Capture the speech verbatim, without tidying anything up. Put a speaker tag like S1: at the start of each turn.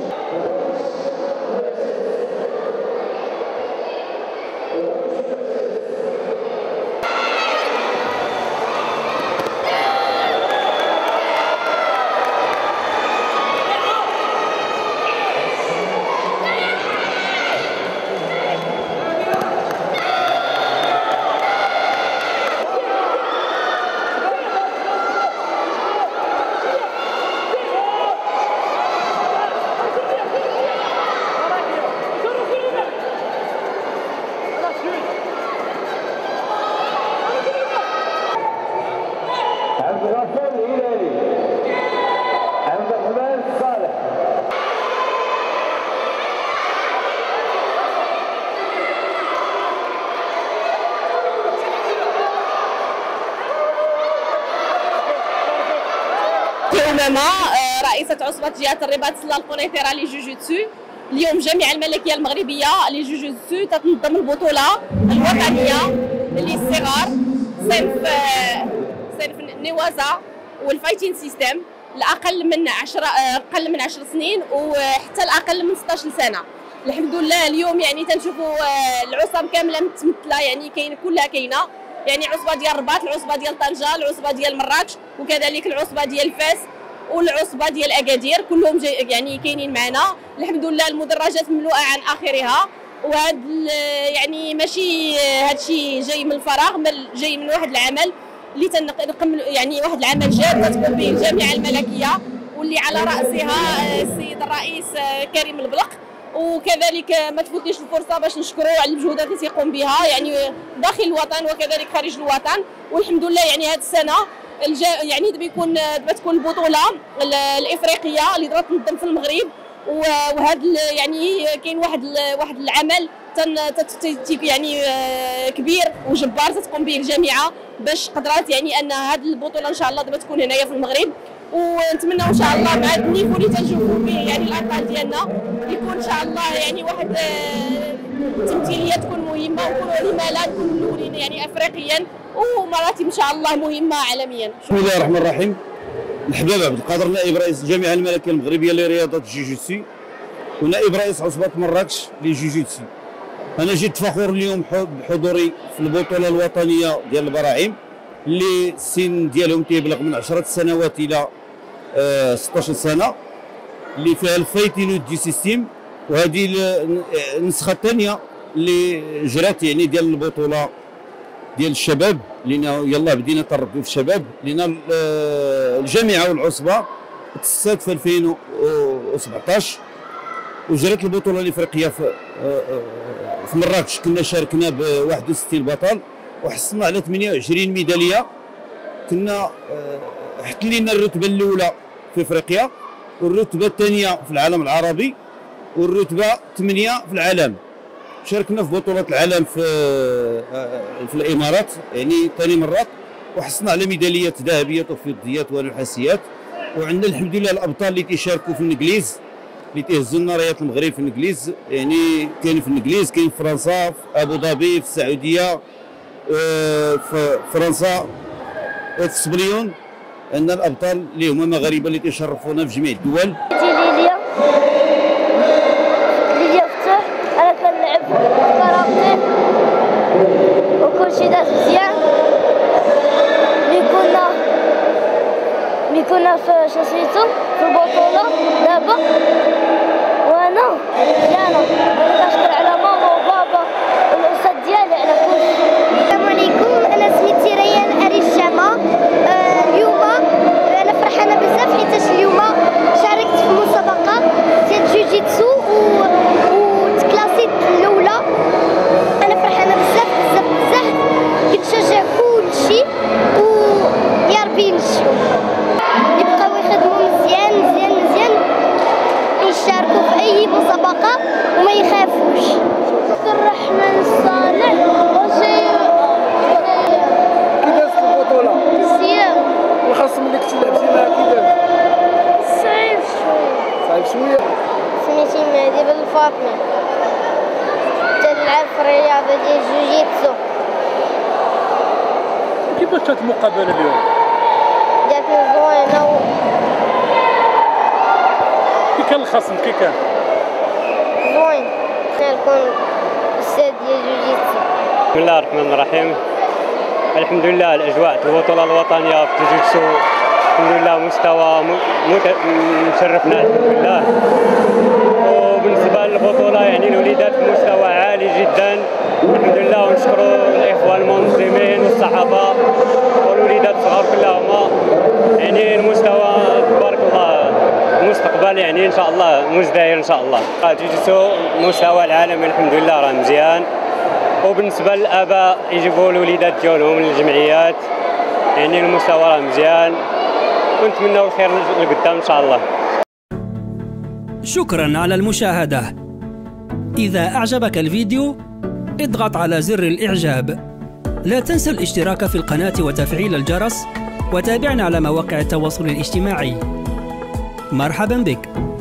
S1: أمامة رئيسة عصبة جهة الرباط سلا القنيطرة لجوجيتسو. اليوم الجامعة الملكية المغربية لجوجيتسو تتنظم البطولة الوطنية للصغار صنف صنف نوازا والفايتين سيستم الأقل من عشرة أقل من عشر سنين وحتى الأقل من ستة عشر سنة. الحمد لله اليوم يعني تنشوفوا العصب كاملة متمثلة، يعني كاين كلها كاينة، يعني عصبة ديال الرباط، العصبة ديال طنجة، العصبة ديال مراكش، وكذلك العصبة ديال فاس والعصبة ديال أكادير، كلهم يعني كاينين معنا. الحمد لله المدرجات مملوءة عن آخرها، وهذا يعني ماشي هادشي جاي من الفراغ، بل جاي من واحد العمل اللي تنقم يعني واحد العمل جاد تتقوم به الجامعة الملكية، واللي على رأسها السيد الرئيس كريم البلق. وكذلك ما تفوتنيش الفرصه باش نشكروا على المجهودات اللي تيقوم بها يعني داخل الوطن وكذلك خارج الوطن. والحمد لله يعني هذه السنه الجا يعني دابا يكون دابا تكون البطوله الافريقيه اللي دابا تنظم في المغرب، وهذا يعني كاين واحد واحد العمل تن يعني كبير وجبار تتقوم به الجامعه باش قدرات يعني ان هذه البطوله ان شاء الله دابا تكون هنايا في المغرب. ونتمنى ان شاء الله مع النيفو اللي تنشوفوا به يعني الابطال ديالنا يكون ان شاء الله يعني واحد التمثيليه تكون مهمه، ونكونوا لما لا نكونوا الاولين يعني افريقيا ومراتب ان شاء الله مهمه عالميا.
S2: بسم الله الرحمن الرحيم. الحباب عبد القادر نائب رئيس الجامعه الملكيه المغربيه لرياضه الجوجيتسو ونائب رئيس عصبه مراكش للجوجيتسو. انا جيت فخور اليوم بحضوري في البطوله الوطنيه ديال البراعم اللي السن ديالهم تيبلغ من عشرة سنوات الى آه ستة عشر سنه، اللي فيها الفايتين دي سيستيم. وهذه النسخه الثانيه اللي جرات يعني ديال البطوله ديال الشباب، لنا يلاه بدينا تربيو في الشباب، لنا الجامعه والعصبه تأسست في ألفين وسبعطاش وجرت البطوله الافريقيه في في مراكش. كنا شاركنا ب واحد وستين بطل وحصلنا على ثمانية وعشرين ميداليه. كنا احتلينا الرتبه الاولى في افريقيا والرتبه الثانيه في العالم العربي والرتبه ثمانيه في العالم. شاركنا في بطوله العالم في في الامارات يعني ثاني مرات وحصلنا على ميداليات ذهبيات وفضيات ونحاسيات. وعندنا الحمد لله الابطال اللي تيشاركوا في الانجليز اللي تيهزوا لنا رايه المغرب في الانجليز، يعني كاين في الانجليز، كاين في فرنسا، في ابو ظبي، في السعوديه، في فرنسا وفي سبليون. عندنا الابطال اللي هما مغاربه اللي تيشرفونا في جميع الدول.
S3: ليليا ليليا فتح، انا كنلعب كاراتيه وكلشي داز مزيان. ملي كنا ملي كنا في شاسيتو في البطوله دابا وانا مزيانه، انا كنشكر على ماما وبابا والاستاذ ديالي على كلشي.
S4: السلام عليكم، انا سميتي ريان اريش جامع. آه اليوم انا فرحانه بزاف حيت اليوم شاركت في مسابقه ديال جوجيتسو وتكلاسيت الاولى. انا فرحانه بزاف بزاف بزاف، كنشجع كلشي ويا ربي نمشيو يبقاو يخدموا مزيان مزيان مزيان، يشاركوا في اي مسابقه وما يخافوش. عبد الرحمن الصالح وجي
S5: الخاص ملي كنتي لعبتي معاه كي داز؟
S3: صعيب شويه.
S5: صعيب شويه.
S3: سميتي مهدي بن فاطمه، تلعب في الرياضه ديال الجوجيتسو.
S5: كيفاش جات المقابله اليوم؟
S3: جاتني زوينه و...
S5: كي كان الخصم كي كان؟
S4: زوين، نكون أستاذ ديال جوجيتسو.
S6: بسم الله الرحمن الرحيم. الحمد لله الأجواء البطولة الوطنية في الجوجيتسو الحمد لله مستوى مشرفنا الحمد لله. وبالنسبة للبطولة يعني الوليدات بمستوى عالي جدا الحمد لله، ونشكروا الإخوة المنظمين والصحافة والوليدات الصغار كلهم. يعني المستوى تبارك الله المستقبل يعني ان شاء الله مزدهر ان شاء الله. الجوجيتسو مستوى العالمي الحمد لله راه مزيان، وبالنسبه للاباء يجيبوا الوليدات ديالهم للجمعيات، يعني المستوى راه مزيان ونتمنوا الخير لقدام ان شاء الله.
S7: شكرا على المشاهدة. إذا أعجبك الفيديو اضغط على زر الإعجاب. لا تنسى الاشتراك في القناة وتفعيل الجرس، وتابعنا على مواقع التواصل الاجتماعي. مرحبا بك.